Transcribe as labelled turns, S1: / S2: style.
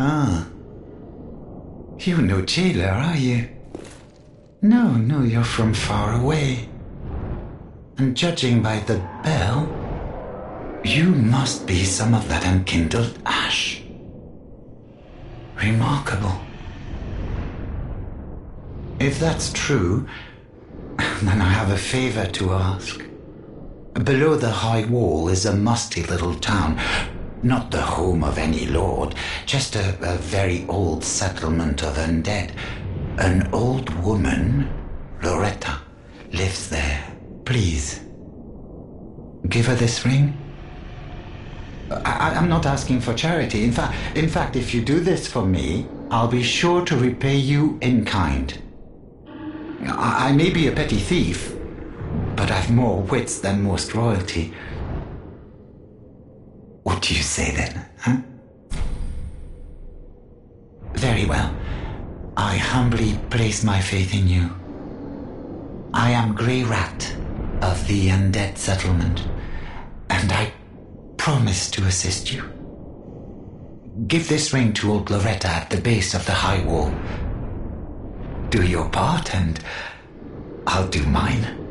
S1: Ah. You're no jailer, are you? No, you're from far away. And judging by the bell, you must be some of that unkindled ash. Remarkable. If that's true, then I have a favor to ask. Below the high wall is a musty little town. Not the home of any lord, just a very old settlement of undead. An old woman, Loretta, lives there. Please, give her this ring. I'm not asking for charity. In fact, if you do this for me, I'll be sure to repay you in kind. I may be a petty thief, but I've more wits than most royalty. What do you say then, huh? Very well. I humbly place my faith in you. I am Grey Rat of the Undead Settlement, and I promise to assist you. Give this ring to old Loretta at the base of the high wall. Do your part, and I'll do mine.